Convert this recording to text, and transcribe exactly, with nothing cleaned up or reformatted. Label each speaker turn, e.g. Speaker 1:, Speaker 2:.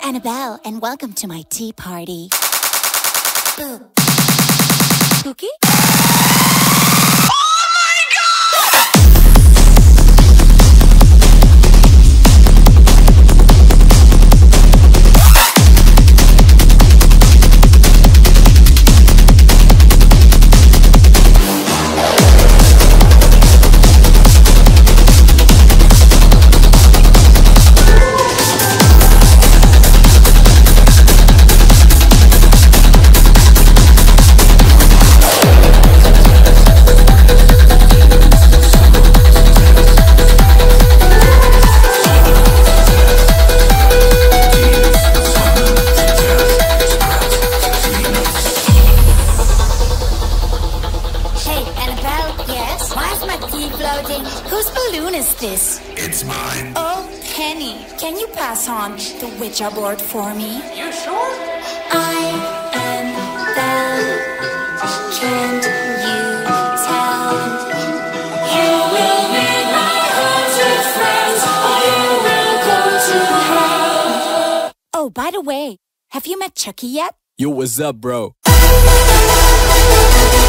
Speaker 1: Annabelle, and welcome to my tea party. Ooh. Cookie? Whose balloon is this?
Speaker 2: It's mine.
Speaker 1: Oh, Penny, can you pass on the Ouija board for me?
Speaker 3: You sure?
Speaker 1: I am Belle. Can't you tell? You will be my haunted friends, or you will go to hell. Oh, by the way, have you met Chucky yet?
Speaker 4: Yo, what's up, bro?